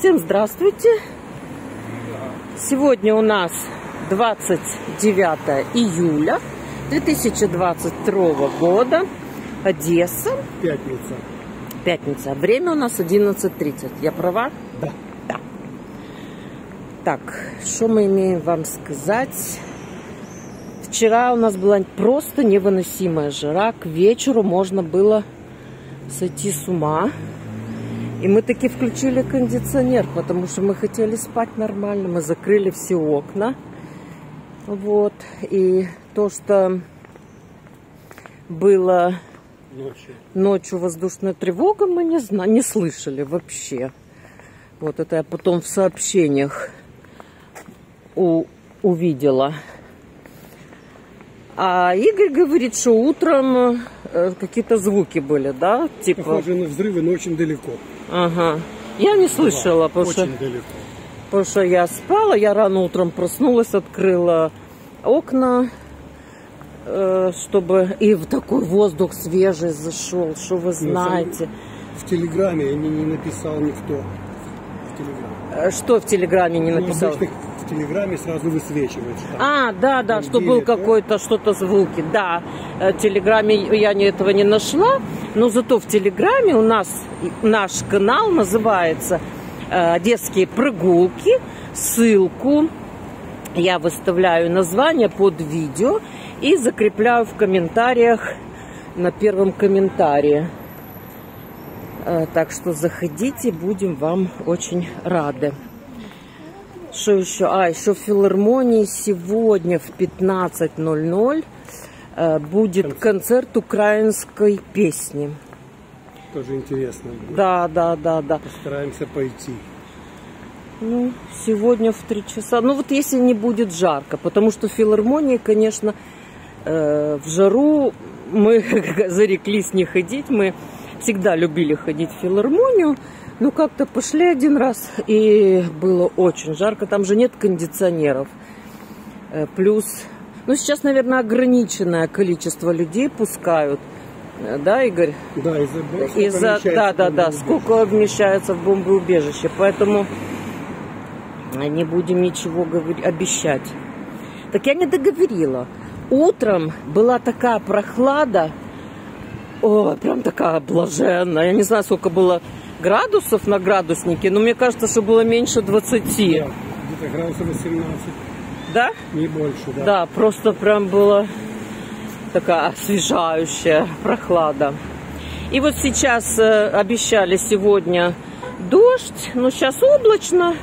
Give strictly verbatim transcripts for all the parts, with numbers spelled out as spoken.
Всем здравствуйте! Сегодня у нас двадцать девятое июля две тысячи двадцать второго года. Одесса. Пятница. Пятница. Время у нас одиннадцать тридцать. Я права? Да. Да. Так, что мы имеем вам сказать? Вчера у нас была просто невыносимая жара. К вечеру можно было сойти с ума. И мы таки включили кондиционер, потому что мы хотели спать нормально. Мы закрыли все окна. Вот. И то, что было Ночью. ночью воздушная тревога, мы не знали, не слышали вообще. Вот это я потом в сообщениях у, увидела. А Игорь говорит, что утром э, какие-то звуки были, да? Типа... Похоже на взрывы, но очень далеко. Ага. Я не слышала, Да, потому, очень что, далеко. потому что я спала, я рано утром проснулась, открыла окна, э, чтобы и в такой воздух свежий зашел, что вы знаете. В Телеграме не, не написал никто. В Телеграме. Что в Телеграме не Ну, написал? обычно в Телеграме сразу высвечивается. Там. А, да, да, Там что где был это? какой-то, что-то звуки. Да, в Телеграме я не, этого не нашла, но зато в Телеграме у нас наш канал называется э, «Одесские прогулки». Ссылку я выставляю, название под видео и закрепляю в комментариях на первом комментарии. Э, так что заходите, будем вам очень рады. Что еще? А, еще в филармонии сегодня в пятнадцать ноль ноль э, будет концерт украинской песни. Тоже интересно будет. Да, да, да, да. Постараемся пойти. Ну, сегодня в три часа. Ну, вот если не будет жарко, потому что в филармонии, конечно, э, в жару мы зареклись не ходить. Мы всегда любили ходить в филармонию. Ну, как-то пошли один раз, и было очень жарко. Там же нет кондиционеров. Плюс, ну, сейчас, наверное, ограниченное количество людей пускают. Да, Игорь? Да, из-за... Из-за... Да, да, да. Сколько вмещается в бомбоубежище. Поэтому не будем ничего говорить, обещать. Так я не договорила. Утром была такая прохлада. О, прям такая блаженная. Я не знаю, сколько было градусов на градуснике, но мне кажется, что было меньше двадцати. Да, где-то градусов восемнадцать. Да? Не больше, да. Да, просто прям была такая освежающая прохлада. И вот сейчас э, обещали сегодня дождь, но сейчас облачно.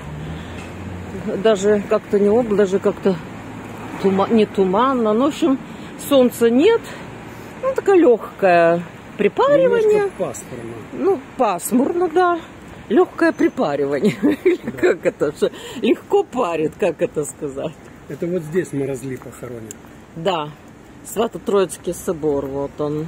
Даже как-то не облачно, даже как-то тума, не туманно. Ну, в общем, солнца нет. Ну, такая легкая припаривание. Немножко пасмурно. Ну, пасмурно, да. Легкое припаривание. Да. Как это? Что? Легко парит, как это сказать? Это вот здесь Морозли похоронен. Да. Свято-Троицкий собор. Вот он.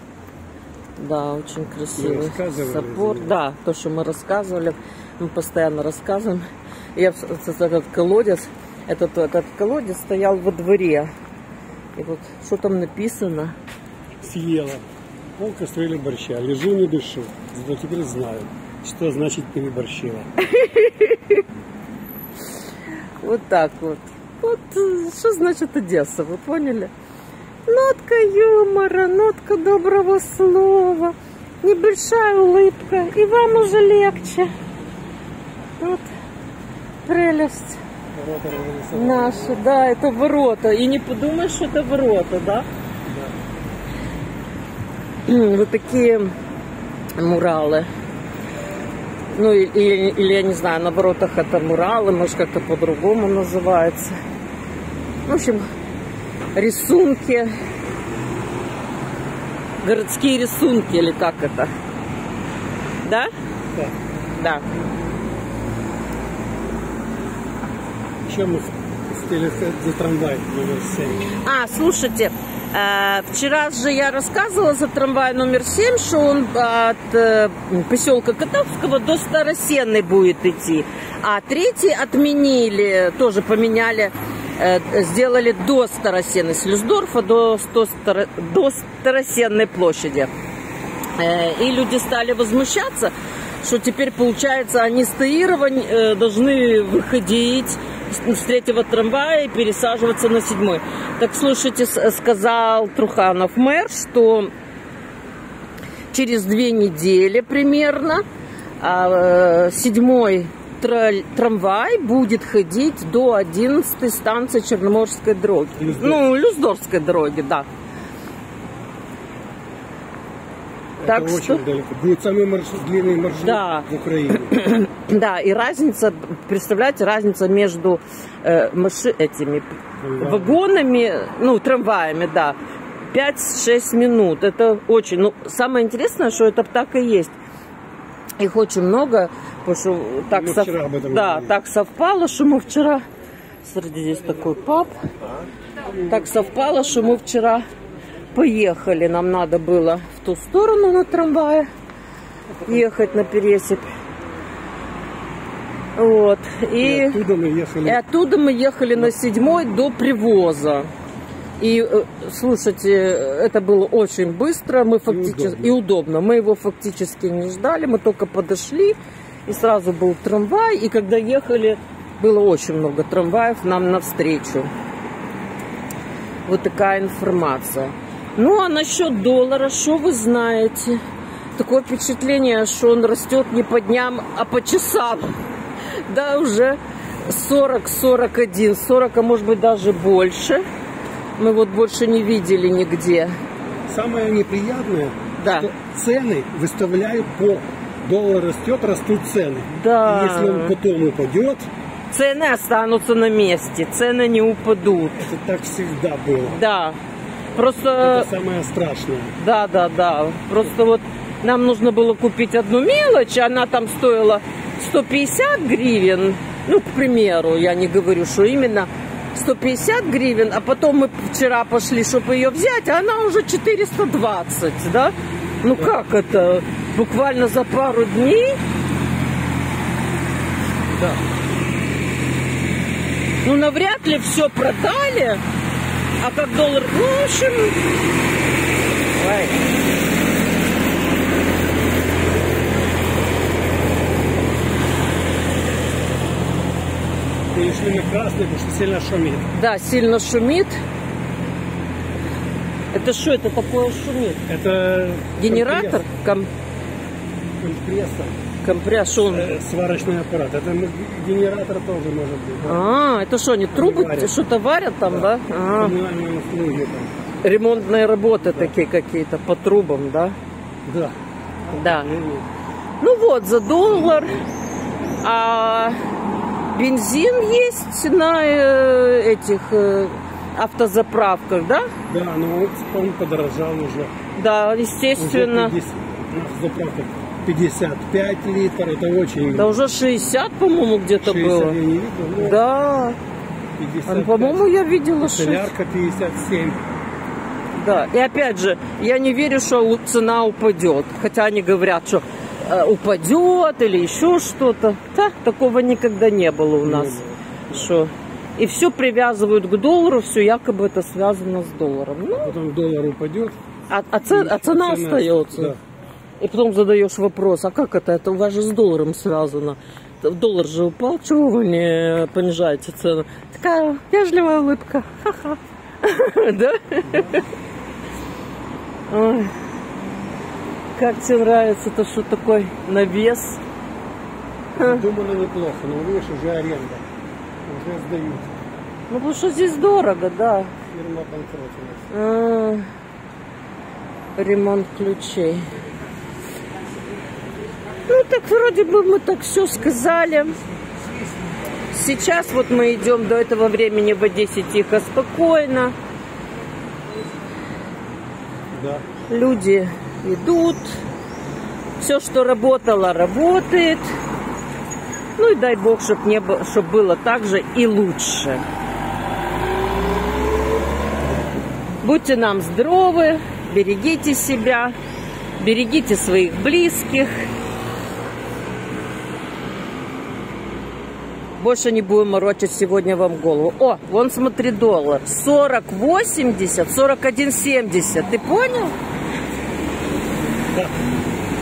Да, очень красивый собор. Да, то, что мы рассказывали. Мы постоянно рассказываем. Я этот колодец, этот, этот колодец стоял во дворе. И вот что там написано? Съела. Пол кастрюли борща. Лежу, не дышу. Зато теперь знаю, что значит переборщила. Вот так вот. Вот что значит Одесса, вы поняли? Нотка юмора, нотка доброго слова, небольшая улыбка, и вам уже легче. Вот прелесть наша, да, это ворота. И не подумаешь, что это ворота, да? Вот такие муралы. Ну, или, или, я не знаю, на воротах это муралы, может, как-то по-другому называется. В общем, рисунки. Городские рисунки, или как это? Да? Да. Да. Еще мы хотели сказать за трамвай номер семь. А, слушайте, э, вчера же я рассказывала за трамвай номер семь, что он от э, поселка Котовского до Старосенной будет идти. А третий отменили, тоже поменяли, э, сделали до Старосенной, с Люсдорфа до, до, до Старосенной площади. Э, и люди стали возмущаться, что теперь, получается, они с Таировой э, должны выходить с третьего трамвая и пересаживаться на седьмой. Так, слушайте, сказал Труханов мэр, что через две недели примерно э, седьмой трамвай будет ходить до одиннадцатой станции Черноморской дороги. Люздорф. Ну, Люздорфской дороги, да. Это так очень что... далеко. Будет самый маршрут, длинный маршрут да. в Украине. Да, и разница, представляете, разница между э, маши... этими Трамвай. вагонами, ну, трамваями, да, пять-шесть минут. Это очень... Ну, самое интересное, что это так и есть. Их очень много, потому что так, сов... да, так совпало, что мы вчера... Смотрите, здесь такой паб. Так совпало, что мы вчера поехали. Нам надо было в ту сторону на трамвае ехать на пересыпь. Вот. И, и, оттуда мы ехали... и оттуда мы ехали на седьмой до Привоза. И, слушайте, это было очень быстро, мы фактически... и, удобно. и удобно. Мы его фактически не ждали, мы только подошли, и сразу был трамвай. И когда ехали, было очень много трамваев нам навстречу. Вот такая информация. Ну, а насчет доллара, что вы знаете? Такое впечатление, что он растет не по дням, а по часам. Да, уже сорок сорок один, сорок, а может быть даже больше. Мы вот больше не видели нигде. Самое неприятное, да. что цены выставляют по... Доллар растет, растут цены. Да. И если он потом упадет... Цены останутся на месте, цены не упадут. Это так всегда было. Да. Просто... Это самое страшное. Да, да, да. Просто вот нам нужно было купить одну мелочь, она там стоила сто пятьдесят гривен. Ну, к примеру, я не говорю, что именно сто пятьдесят гривен, а потом мы вчера пошли, чтобы ее взять, а она уже четыреста двадцать, да? Ну, да. Как это? Буквально за пару дней? Да. Ну, навряд ли все продали. А как доллар... Ну, в общем... Ой. Перешли на красный, потому что сильно шумит. Да, сильно шумит. Это что это такое шумит? Это... Генератор? Ком... Компрессор. Компрессор. Э, сварочный аппарат. Это генератор тоже может быть. Да? А, это что, они трубы что-то варят там, да? да? А. Услуги, там. Ремонтные работы да. такие какие-то по трубам, да? Да. Да. Ну вот, за доллар. А бензин есть на э, этих э, автозаправках, да? Да, но он подорожал уже. Да, естественно. Уже пятьдесят, на заправках пятьдесят пять литров, это очень... Да уже шестьдесят, по-моему, где-то было. Я не видел, но... Да. А, по-моему, я видела шесть. Солярка пятьдесят семь. Да, и опять же, я не верю, что цена упадет. Хотя они говорят, что э, упадет или еще что-то. Да, такого никогда не было у нас. Что? И все привязывают к доллару, все якобы это связано с долларом. Ну, потом доллар упадет. А, а, цен, а цена, цена остается. Да. И потом задаешь вопрос, а как это? Это у вас же с долларом связано. Доллар же упал, чего вы не понижаете цену? Такая вежливая улыбка. Ха-ха. Да? Ой. Как тебе нравится то, что такой навес? Думали неплохо, но видишь, уже аренда. Уже сдают. Ну, потому что здесь дорого, да. Фирма банкротилась. А, ремонт ключей. Ну, так вроде бы мы так все сказали. Сейчас вот мы идем до этого времени в Одессе тихо, спокойно. Да. Люди идут. Все, что работало, работает. Ну и дай бог, чтобы не было, чтобы было так же и лучше. Будьте нам здоровы, берегите себя, берегите своих близких. Больше не будем морочить сегодня вам голову. О, вон смотри, доллар. сорок восемьдесят, сорок один семьдесят. Ты понял? Да.